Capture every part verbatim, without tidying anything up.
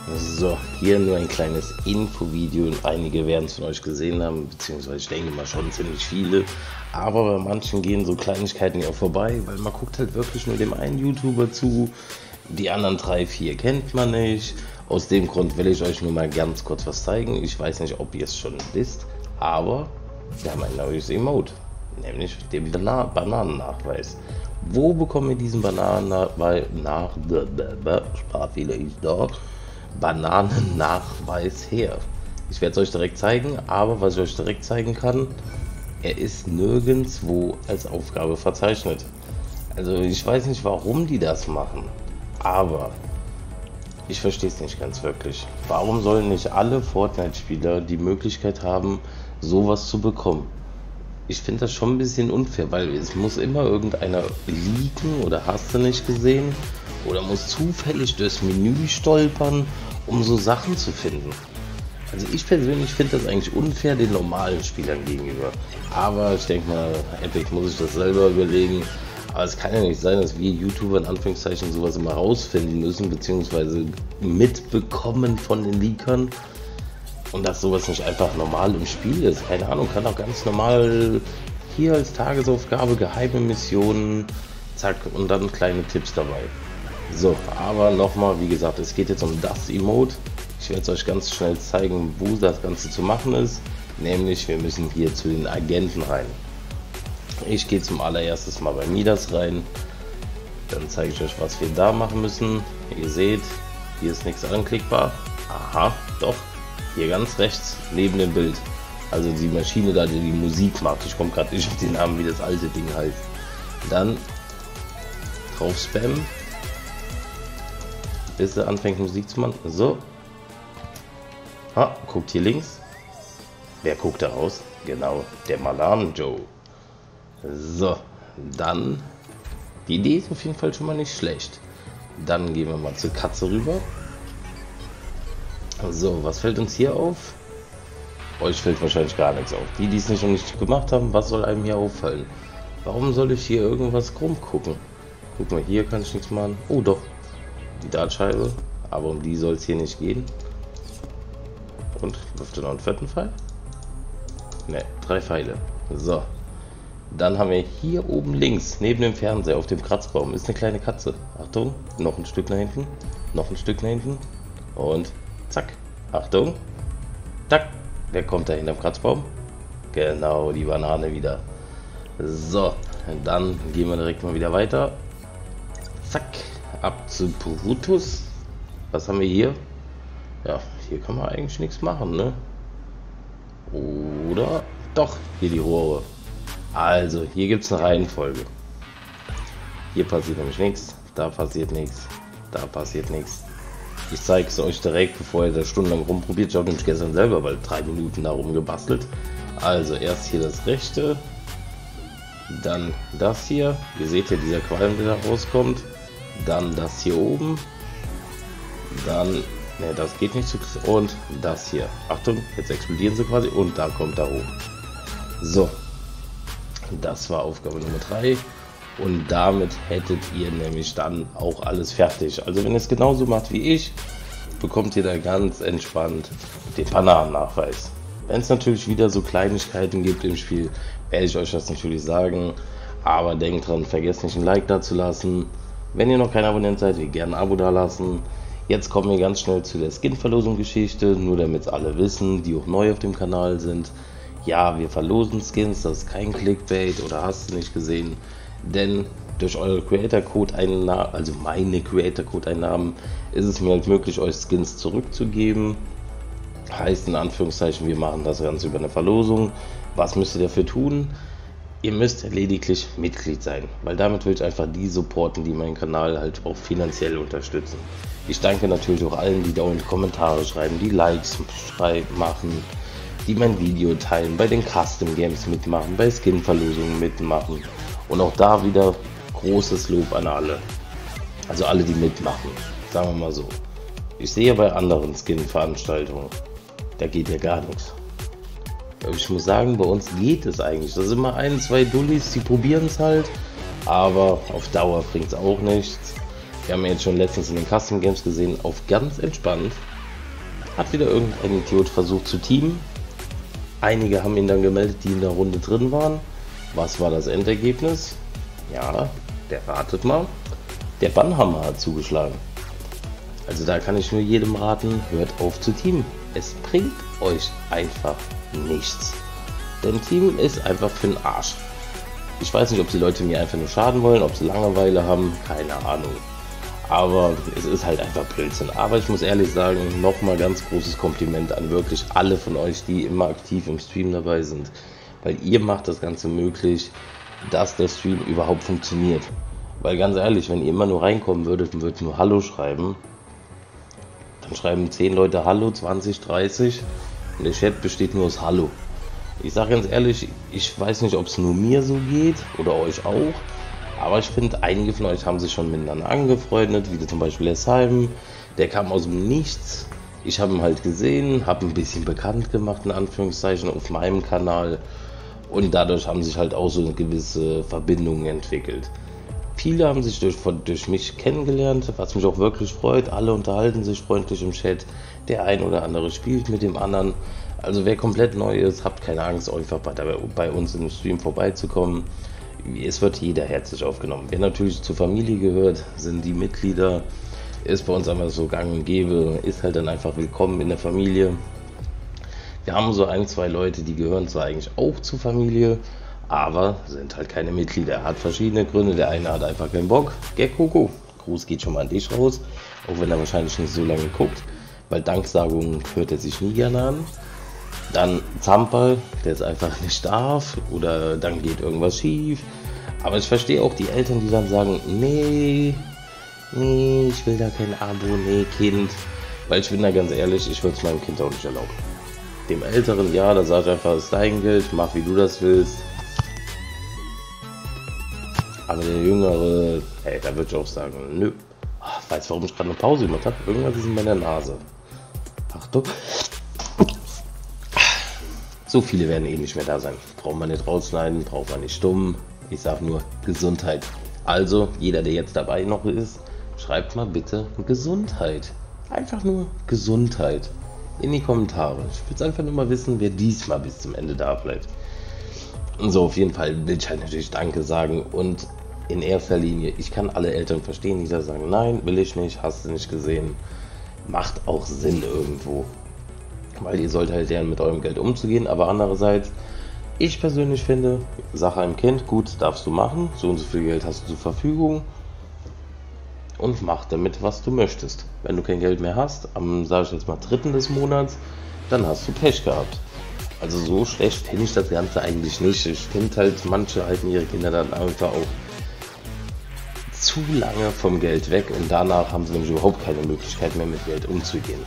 So, hier nur ein kleines Infovideo. Einige werden es von euch gesehen haben, beziehungsweise ich denke mal schon ziemlich viele. Aber bei manchen gehen so Kleinigkeiten ja vorbei, weil man guckt halt wirklich nur dem einen YouTuber zu. Die anderen drei, vier kennt man nicht. Aus dem Grund will ich euch nur mal ganz kurz was zeigen. Ich weiß nicht, ob ihr es schon wisst, aber wir haben ein neues Emote, nämlich den Bana Bananennachweis. Wo bekommen wir diesen Bananennachweis nach Sprachfehler ist da Bananennachweis her? Ich werde es euch direkt zeigen, aber was ich euch direkt zeigen kann, er ist nirgendwo als Aufgabe verzeichnet. Also ich weiß nicht, warum die das machen, aber ich verstehe es nicht ganz wirklich. Warum sollen nicht alle Fortnite-Spieler die Möglichkeit haben, sowas zu bekommen? Ich finde das schon ein bisschen unfair, weil es muss immer irgendeiner leaken oder hast du nicht gesehen oder muss zufällig durchs Menü stolpern, um so Sachen zu finden. Also ich persönlich finde das eigentlich unfair den normalen Spielern gegenüber. Aber ich denke mal, Epic muss sich das selber überlegen. Aber es kann ja nicht sein, dass wir YouTuber in Anführungszeichen sowas immer rausfinden müssen, beziehungsweise mitbekommen von den Leakern. Und dass sowas nicht einfach normal im Spiel ist. Keine Ahnung, kann auch ganz normal hier als Tagesaufgabe geheime Missionen, zack, und dann kleine Tipps dabei. So, aber nochmal, wie gesagt, es geht jetzt um das Emote. Ich werde es euch ganz schnell zeigen, wo das Ganze zu machen ist. Nämlich, wir müssen hier zu den Agenten rein. Ich gehe zum allererstes mal bei Midas rein. Dann zeige ich euch, was wir da machen müssen. Ihr seht, hier ist nichts anklickbar. Aha, doch. Hier ganz rechts neben dem Bild. Also die Maschine da, die die Musik macht. Ich komme gerade nicht auf den Namen, wie das alte Ding heißt. Dann drauf spammen. Bis er anfängt Musik zu machen. So. Ah, guckt hier links. Wer guckt da raus? Genau, der Malan Joe. So, dann. Die Idee ist auf jeden Fall schon mal nicht schlecht. Dann gehen wir mal zur Katze rüber. So, was fällt uns hier auf? Euch fällt wahrscheinlich gar nichts auf. Die, die es nicht noch nicht gemacht haben, was soll einem hier auffallen? Warum soll ich hier irgendwas krumm gucken? Guck mal, hier kann ich nichts machen. Oh doch, die Dartscheibe. Aber um die soll es hier nicht gehen. Und, läuft da noch einen vierten Pfeil? Ne, drei Pfeile. So. Dann haben wir hier oben links, neben dem Fernseher, auf dem Kratzbaum, ist eine kleine Katze. Achtung, noch ein Stück nach hinten. Noch ein Stück nach hinten. Und zack. Achtung. Zack. Wer kommt da hinterm Kratzbaum? Genau, die Banane wieder. So, dann gehen wir direkt mal wieder weiter. Zack. Ab zu Brutus. Was haben wir hier? Ja, hier kann man eigentlich nichts machen, ne? Oder? Doch, hier die Rohre. Also, hier gibt es eine Reihenfolge. Hier passiert nämlich nichts. Da passiert nichts. Da passiert nichts. Ich zeige es euch direkt, bevor ihr da stundenlang rumprobiert. Ich habe nämlich gestern selber bald drei Minuten da rumgebastelt. Also, erst hier das rechte. Dann das hier. Ihr seht ja dieser Qualm, der da rauskommt. Dann das hier oben. Dann, ne, das geht nicht zu. Und das hier. Achtung, jetzt explodieren sie quasi. Und da kommt da oben. So. Das war Aufgabe Nummer drei. Und damit hättet ihr nämlich dann auch alles fertig. Also wenn ihr es genauso macht wie ich, bekommt ihr da ganz entspannt den Bananennachweis. Wenn es natürlich wieder so Kleinigkeiten gibt im Spiel, werde ich euch das natürlich sagen. Aber denkt dran, vergesst nicht ein Like da zu lassen. Wenn ihr noch kein Abonnent seid, gerne ein Abo da lassen. Jetzt kommen wir ganz schnell zu der Skin-Verlosung-Geschichte, nur damit es alle wissen, die auch neu auf dem Kanal sind. Ja, wir verlosen Skins, das ist kein Clickbait oder hast du nicht gesehen, denn durch eure Creator-Code-Einnahmen, also meine Creator-Code-Einnahmen, ist es mir halt möglich, euch Skins zurückzugeben. Heißt in Anführungszeichen, wir machen das Ganze über eine Verlosung. Was müsst ihr dafür tun? Ihr müsst lediglich Mitglied sein, weil damit will ich einfach die supporten, die meinen Kanal halt auch finanziell unterstützen. Ich danke natürlich auch allen, die dauernd Kommentare schreiben, die Likes schreiben, machen, die mein Video teilen, bei den Custom Games mitmachen, bei Skin-Verlosungen mitmachen. Und auch da wieder großes Lob an alle. Also alle, die mitmachen, sagen wir mal so. Ich sehe bei anderen Skin-Veranstaltungen, da geht ja gar nichts. Ich muss sagen, bei uns geht es eigentlich. Das sind immer ein, zwei Dullis, die probieren es halt, aber auf Dauer bringt es auch nichts. Wir haben jetzt schon letztens in den Custom Games gesehen, auf ganz entspannt hat wieder irgendein Idiot versucht zu teamen. Einige haben ihn dann gemeldet, die in der Runde drin waren. Was war das Endergebnis? Ja, der ratet mal. Der Bannhammer hat zugeschlagen. Also da kann ich nur jedem raten, hört auf zu teamen. Es bringt euch einfach nichts. Denn Team ist einfach für den Arsch. Ich weiß nicht, ob die Leute mir einfach nur schaden wollen, ob sie Langeweile haben, keine Ahnung. Aber es ist halt einfach Blödsinn. Aber ich muss ehrlich sagen, nochmal ganz großes Kompliment an wirklich alle von euch, die immer aktiv im Stream dabei sind. Weil ihr macht das Ganze möglich, dass der Stream überhaupt funktioniert. Weil ganz ehrlich, wenn ihr immer nur reinkommen würdet und würdet nur Hallo schreiben, dann schreiben zehn Leute Hallo, zwanzig, dreißig und der Chat besteht nur aus Hallo. Ich sage ganz ehrlich, ich weiß nicht, ob es nur mir so geht oder euch auch, aber ich finde, einige von euch haben sich schon miteinander angefreundet, wie zum Beispiel der Simon, der kam aus dem Nichts. Ich habe ihn halt gesehen, habe ein bisschen bekannt gemacht, in Anführungszeichen, auf meinem Kanal, und dadurch haben sich halt auch so eine gewisse Verbindungen entwickelt. Viele haben sich durch, durch mich kennengelernt, was mich auch wirklich freut. Alle unterhalten sich freundlich im Chat. Der ein oder andere spielt mit dem anderen. Also wer komplett neu ist, habt keine Angst, einfach bei, bei uns im Stream vorbeizukommen. Es wird jeder herzlich aufgenommen. Wer natürlich zur Familie gehört, sind die Mitglieder. Ist bei uns einfach so gang und gäbe. Ist halt dann einfach willkommen in der Familie. Wir haben so ein, zwei Leute, die gehören zwar eigentlich auch zur Familie, aber sind halt keine Mitglieder. Er hat verschiedene Gründe. Der eine hat einfach keinen Bock. Gekoko, Gruß geht schon mal an dich raus, auch wenn er wahrscheinlich nicht so lange guckt, weil Danksagungen hört er sich nie gerne an. Dann Zamperl, der es einfach nicht darf, oder dann geht irgendwas schief. Aber ich verstehe auch die Eltern, die dann sagen, nee, nee, ich will da kein Abo, nee, Kind. Weil ich bin da ganz ehrlich, ich würde es meinem Kind auch nicht erlauben. Dem Älteren, ja, da sag ich einfach, es ist dein Geld, mach wie du das willst. Aber der Jüngere, hey, da würde ich auch sagen, nö. Ach, weißt du, warum ich gerade eine Pause gemacht habe? Irgendwas ist in meiner Nase. Achtung. So viele werden eh nicht mehr da sein. Braucht man nicht rausschneiden, braucht man nicht stumm. Ich sag nur Gesundheit. Also, jeder, der jetzt dabei noch ist, schreibt mal bitte Gesundheit. Einfach nur Gesundheit in die Kommentare. Ich will einfach nur mal wissen, wer diesmal bis zum Ende da bleibt. Und so, auf jeden Fall will ich halt natürlich Danke sagen, und in erster Linie, ich kann alle Eltern verstehen, die da sagen, nein, will ich nicht, hast du nicht gesehen. Macht auch Sinn irgendwo. Weil ihr sollt halt lernen, mit eurem Geld umzugehen, aber andererseits, ich persönlich finde, sag einem Kind, gut, darfst du machen, so und so viel Geld hast du zur Verfügung und mach damit, was du möchtest. Wenn du kein Geld mehr hast, am, sag ich jetzt mal, dritten des Monats, dann hast du Pech gehabt. Also so schlecht finde ich das Ganze eigentlich nicht. Ich finde halt, manche halten ihre Kinder dann einfach auch zu lange vom Geld weg und danach haben sie nämlich überhaupt keine Möglichkeit mehr, mit Geld umzugehen.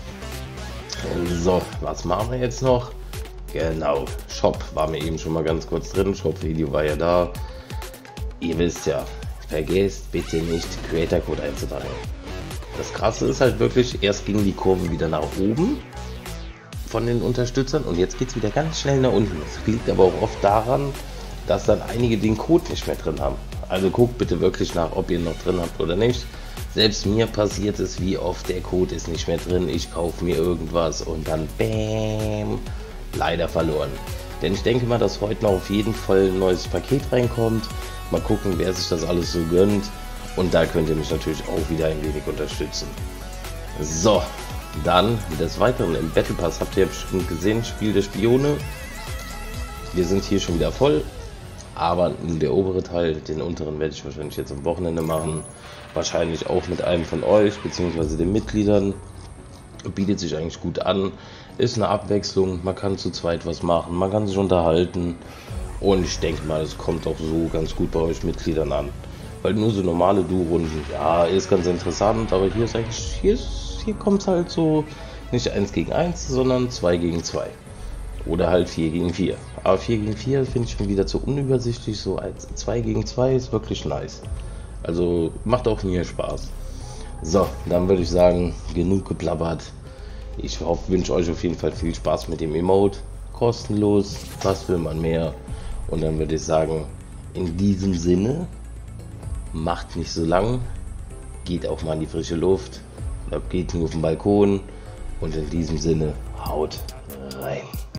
So, was machen wir jetzt noch? Genau, Shop war mir eben schon mal ganz kurz drin. Shop-Video war ja da. Ihr wisst ja, vergesst bitte nicht, Creator Code einzutragen. Das Krasse ist halt wirklich, erst ging die Kurve wieder nach oben von den Unterstützern und jetzt geht es wieder ganz schnell nach unten. Das liegt aber auch oft daran, dass dann einige den Code nicht mehr drin haben. Also guckt bitte wirklich nach, ob ihr ihn noch drin habt oder nicht. Selbst mir passiert es, wie oft, der Code ist nicht mehr drin, ich kaufe mir irgendwas und dann bäm, leider verloren. Denn ich denke mal, dass heute noch auf jeden Fall ein neues Paket reinkommt. Mal gucken, wer sich das alles so gönnt. Und da könnt ihr mich natürlich auch wieder ein wenig unterstützen. So, dann des Weiteren im Battle Pass habt ihr ja bestimmt gesehen, Spiel der Spione. Wir sind hier schon wieder voll. Aber nur der obere Teil, den unteren werde ich wahrscheinlich jetzt am Wochenende machen. Wahrscheinlich auch mit einem von euch, beziehungsweise den Mitgliedern. Bietet sich eigentlich gut an. Ist eine Abwechslung, man kann zu zweit was machen, man kann sich unterhalten. Und ich denke mal, es kommt auch so ganz gut bei euch Mitgliedern an. Weil nur so normale Duo-Runden, ja, ist ganz interessant, aber hier ist eigentlich, hier, hier kommt es halt so nicht eins gegen eins, sondern zwei gegen zwei. Oder halt vier gegen vier. Aber vier gegen vier finde ich schon wieder zu unübersichtlich, so als zwei gegen zwei ist wirklich nice. Also macht auch mir Spaß. So, dann würde ich sagen, genug geplappert. Ich hoffe, wünsche euch auf jeden Fall viel Spaß mit dem Emote. Kostenlos, was will man mehr? Und dann würde ich sagen, in diesem Sinne, macht nicht so lang, geht auch mal in die frische Luft, geht nur auf den Balkon Und in diesem Sinne, haut rein.